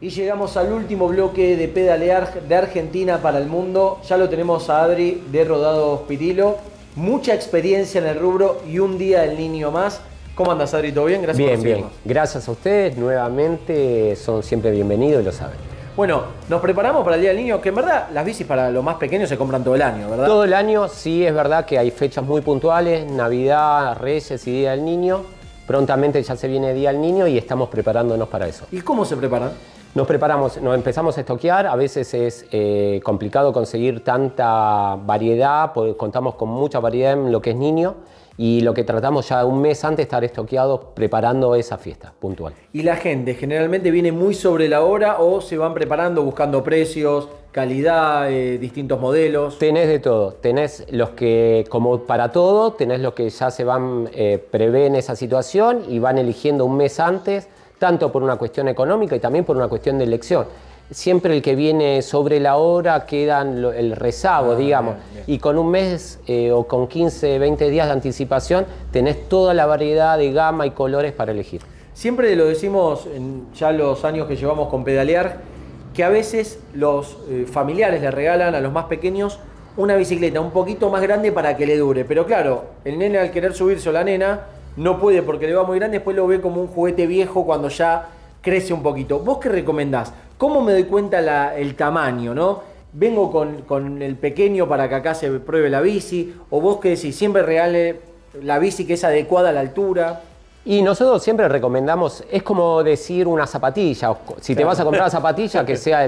Y llegamos al último bloque de Pedalear de Argentina para el mundo. Ya lo tenemos a Adri de Rodados Pirillo. Mucha experiencia en el rubro y un día del niño más. ¿Cómo andas, Adri? ¿Todo bien? Gracias por seguirnos. Bien. Gracias a ustedes. Nuevamente son siempre bienvenidos y lo saben. Bueno, nos preparamos para el Día del Niño, que en verdad las bicis para los más pequeños se compran todo el año, ¿verdad? Todo el año, sí, es verdad que hay fechas muy puntuales, Navidad, Reyes y Día del Niño. Prontamente ya se viene Día del Niño y estamos preparándonos para eso. ¿Y cómo se preparan? Nos preparamos, nos empezamos a estoquear, a veces es complicado conseguir tanta variedad, porque contamos con mucha variedad en lo que es niño y lo que tratamos ya un mes antes de estar estoqueados preparando esa fiesta puntual. ¿Y la gente generalmente viene muy sobre la hora o se van preparando buscando precios, calidad, distintos modelos? Tenés de todo, tenés los que, como para todo, tenés los que ya se van, prevén esa situación y van eligiendo un mes antes, tanto por una cuestión económica y también por una cuestión de elección. Siempre el que viene sobre la hora queda el rezago, digamos, bien. Y con un mes o con 15, 20 días de anticipación tenés toda la variedad de gama y colores para elegir. Siempre lo decimos en ya los años que llevamos con Pedalear, que a veces los familiares le regalan a los más pequeños una bicicleta un poquito más grande para que le dure. Pero claro, el nene al querer subirse o la nena no puede porque le va muy grande, después lo ve como un juguete viejo cuando ya crece un poquito. ¿Vos qué recomendás? ¿Cómo me doy cuenta el tamaño, no? ¿Vengo con el pequeño para que acá se pruebe la bici? ¿O vos qué decís? ¿Siempre regale la bici que es adecuada a la altura? Y nosotros siempre recomendamos, es como decir una zapatilla. Si te vas a comprar la zapatilla, que sea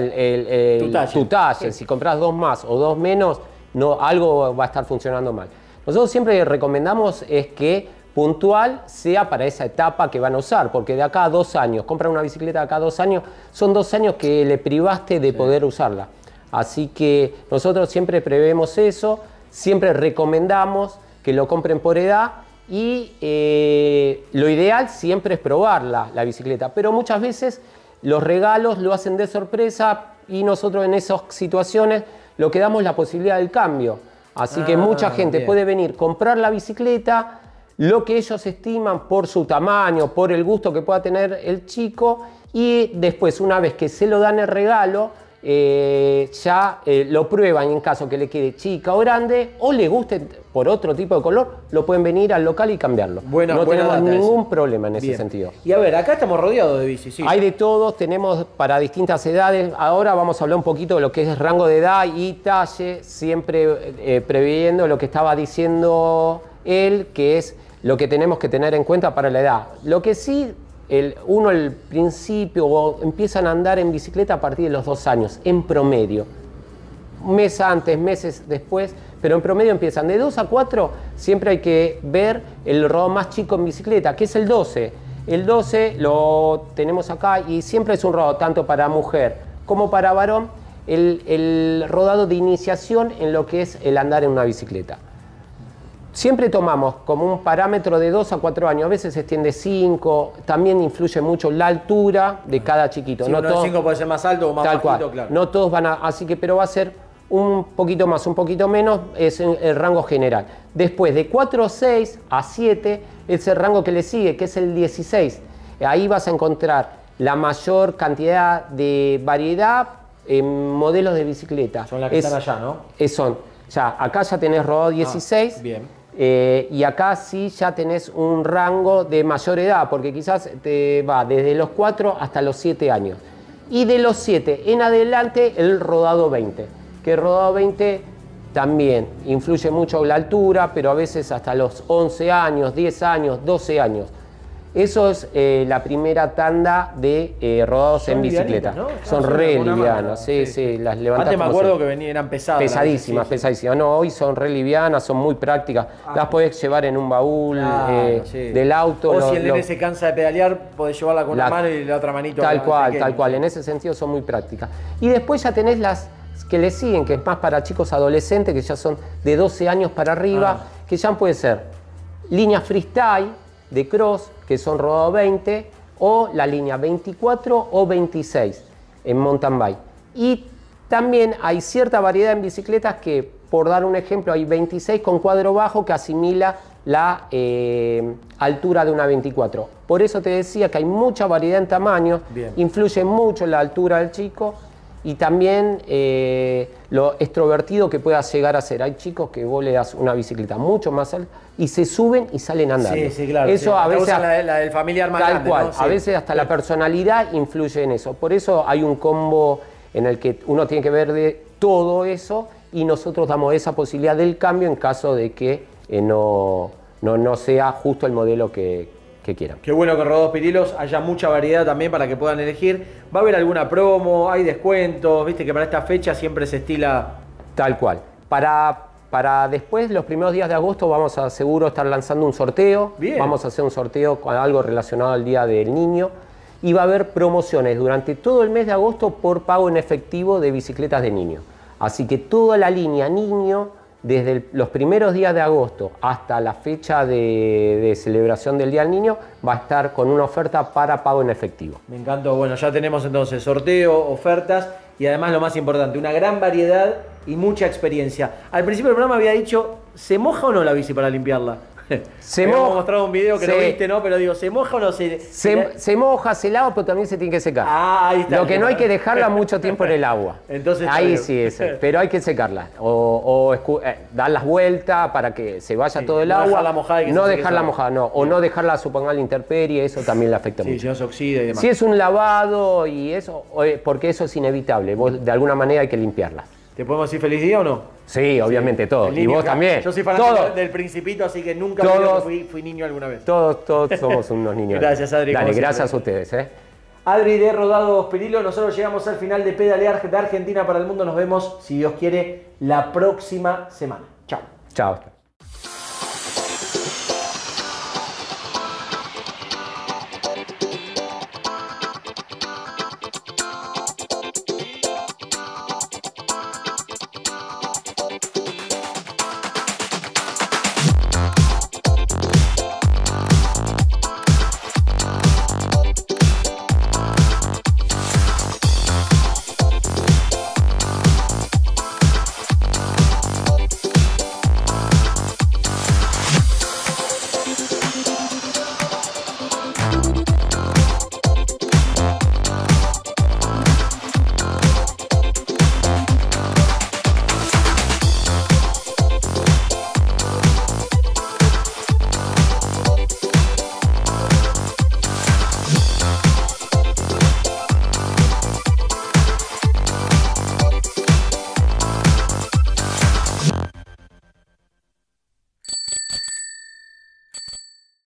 tu talle. Si compras dos más o dos menos, no, algo va a estar funcionando mal. Nosotros siempre recomendamos es que puntual sea para esa etapa que van a usar, porque de acá a 2 años, compran una bicicleta de acá a 2 años, son 2 años que le privaste de poder usarla. Así que nosotros siempre prevemos eso, siempre recomendamos que lo compren por edad y lo ideal siempre es probarla, la bicicleta, pero muchas veces los regalos lo hacen de sorpresa y nosotros en esas situaciones lo que damos es la posibilidad del cambio. Así que mucha gente puede venir, comprar la bicicleta, lo que ellos estiman por su tamaño, por el gusto que pueda tener el chico y después una vez que se lo dan el regalo ya lo prueban en caso que le quede chica o grande o le guste por otro tipo de color, lo pueden venir al local y cambiarlo. No tenemos ningún problema en ese sentido. Y a ver, acá estamos rodeados de bicis. Sí. Hay de todos, tenemos para distintas edades. Ahora vamos a hablar un poquito de lo que es el rango de edad y talle, siempre previendo lo que estaba diciendo él, que es lo que tenemos que tener en cuenta para la edad. Lo que sí, al principio empiezan a andar en bicicleta a partir de los 2 años, en promedio. Un mes antes, meses después, pero en promedio empiezan. De 2 a 4 siempre hay que ver el rodado más chico en bicicleta, que es el 12. El 12 lo tenemos acá y siempre es un rodado tanto para mujer como para varón, el rodado de iniciación en lo que es el andar en una bicicleta. Siempre tomamos como un parámetro de 2 a 4 años, a veces se extiende 5, también influye mucho la altura de cada chiquito. Sí, no uno de 5 puede ser más alto o más bajito, claro. No todos van a, así que, pero va a ser un poquito más, un poquito menos, es el rango general. Después de 4, 6 a 7 es el rango que le sigue, que es el 16. Ahí vas a encontrar la mayor cantidad de variedad en modelos de bicicleta. Son las que están allá, ¿no? Acá ya tenés rodado 16. Bien. Y acá sí ya tenés un rango de mayor edad, porque quizás te va desde los 4 hasta los 7 años. Y de los 7 en adelante el rodado 20, que el rodado 20 también influye mucho la altura, pero a veces hasta los 11 años, 10 años, 12 años. Eso es la primera tanda de rodados en bicicleta. ¿No? Son re livianas, sí, las levantás. Antes me acuerdo que eran pesadas. Pesadísimas, pesadísimas. No, hoy son re livianas, son muy prácticas. Las podés llevar en un baúl del auto. O si el nene se cansa de pedalear, podés llevarla con una mano y la otra manito. Tal cual. En ese sentido son muy prácticas. Y después ya tenés las que le siguen, que es más para chicos adolescentes, que ya son de 12 años para arriba, que ya puede ser línea freestyle de cross, que son rodado 20, o la línea 24 o 26 en mountain bike. Y también hay cierta variedad en bicicletas que, por dar un ejemplo, hay 26 con cuadro bajo que asimila la altura de una 24. Por eso te decía que hay mucha variedad en tamaños, influye mucho la altura del chico y también lo extrovertido que pueda llegar a ser. Hay chicos que vos le das una bicicleta mucho más alta y se suben y salen andando. Sí, sí, claro. Eso a veces la del familiar más grande, cual, ¿no? Sí. A veces hasta la personalidad influye en eso. Por eso hay un combo en el que uno tiene que ver de todo eso y nosotros damos esa posibilidad del cambio en caso de que no sea justo el modelo que quieran. Qué bueno que en Rodados Pirilos haya mucha variedad también para que puedan elegir. ¿Va a haber alguna promo? ¿Hay descuentos? Viste que para esta fecha siempre se estila... Tal cual. Para después, los primeros días de agosto, vamos a seguro estar lanzando un sorteo. Bien. Vamos a hacer un sorteo con algo relacionado al Día del Niño. Y va a haber promociones durante todo el mes de agosto por pago en efectivo de bicicletas de niño. Así que toda la línea niño, desde los primeros días de agosto hasta la fecha de celebración del Día del Niño, va a estar con una oferta para pago en efectivo. Me encantó. Bueno, ya tenemos entonces sorteo, ofertas y además lo más importante, una gran variedad y mucha experiencia. Al principio del programa había dicho, ¿se moja o no la bici para limpiarla? Se moja. Hemos mostrado un video que no viste, ¿no? Pero digo, ¿se moja o no se moja, se lava, pero también se tiene que secar. Ah, ahí está. Lo que no hay que dejarla mucho tiempo en el agua. Entonces, ahí sí es. Pero hay que secarla. O dar las vueltas para que se vaya todo el agua. Dejarla mojada y que no dejarla mojada, no. O no dejarla, supongamos, a la intemperie, eso también le afecta mucho. Si no se oxida y demás. Si es un lavado y eso, porque eso es inevitable. Vos, de alguna manera hay que limpiarla. ¿Te podemos decir feliz día o no? Sí, obviamente, todo. Y vos también. Yo soy fanático del Principito, así que nunca fui niño alguna vez. Todos somos unos niños. Gracias, Adri. Dale, gracias a ustedes. Adri de Rodados Pirilos, nosotros llegamos al final de Pedalear de Argentina para el Mundo. Nos vemos, si Dios quiere, la próxima semana. Chao. Chao.